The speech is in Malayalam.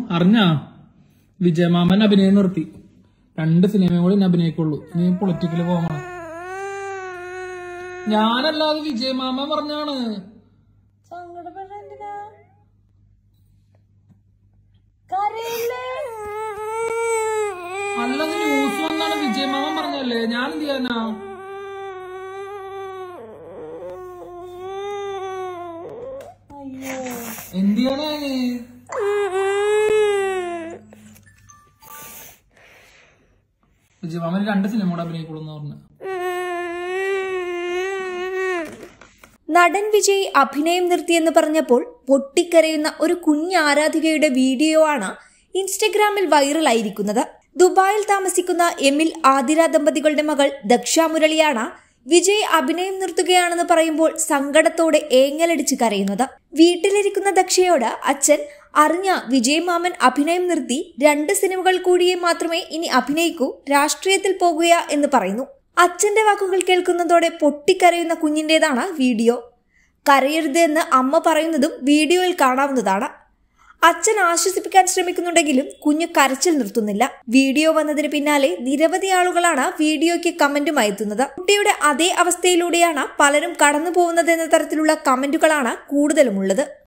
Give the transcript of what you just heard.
അറിഞ്ഞാ വിജയമാമൻ അഭിനയം നിർത്തി. 2 സിനിമയും കൂടി ഇനി അഭിനയിക്കുള്ളൂ. ഇനി പൊളിറ്റിക്കല് പോകണം. ഞാനല്ലാതെ വിജയമാമൻ പറഞ്ഞാണ്. അല്ലത് ന്യൂസ് വന്നാണ് വിജയമാമൻ പറഞ്ഞല്ലേ. ഞാൻ എന്ത് ചെയ്യാനാ? എന്ത് ചെയ്യാനാണ്? വിജയമാമൻ 2 സിനിമ കൂടെ അഭിനയിക്കുള്ളൂ പറഞ്ഞു. നടൻ വിജയ് അഭിനയം നിർത്തിയെന്ന് പറഞ്ഞപ്പോൾ പൊട്ടിക്കരയുന്ന ഒരു കുഞ്ഞാരാധികയുടെ വീഡിയോ ആണ് ഇൻസ്റ്റഗ്രാമിൽ വൈറലായിരിക്കുന്നത്. ദുബായിൽ താമസിക്കുന്ന എമിൽ ആതിര ദമ്പതികളുടെ മകൾ ദക്ഷ മുരളിയാണ് വിജയ് അഭിനയം നിർത്തുകയാണെന്ന് പറയുമ്പോൾ സങ്കടത്തോടെ ഏങ്ങലടിച്ച് കരയുന്നത്. വീട്ടിലിരിക്കുന്ന ദക്ഷയോട് അച്ഛൻ അറിഞ്ഞ വിജയ് മാമൻ അഭിനയം നിർത്തി, 2 സിനിമകൾ കൂടിയേ മാത്രമേ ഇനി അഭിനയിക്കൂ, രാഷ്ട്രീയത്തിൽ പോകുക എന്ന് പറയുന്നു. അച്ഛന്റെ വാക്കുകൾ കേൾക്കുന്നതോടെ പൊട്ടിക്കരയുന്ന കുഞ്ഞിന്റേതാണ് വീഡിയോ. കരയരുത് എന്ന് അമ്മ പറയുന്നതും വീഡിയോയിൽ കാണാവുന്നതാണ്. അച്ഛൻ ആശ്വസിപ്പിക്കാൻ ശ്രമിക്കുന്നുണ്ടെങ്കിലും കുഞ്ഞ് കരച്ചിൽ നിർത്തുന്നില്ല. വീഡിയോ വന്നതിന് പിന്നാലെ നിരവധി ആളുകളാണ് വീഡിയോയ്ക്ക് കമന്റുമായി എത്തുന്നത്. കുട്ടിയുടെ അതേ അവസ്ഥയിലൂടെയാണ് പലരും കടന്നു പോകുന്നത് എന്ന തരത്തിലുള്ള കമന്റുകളാണ് കൂടുതലുമുള്ളത്.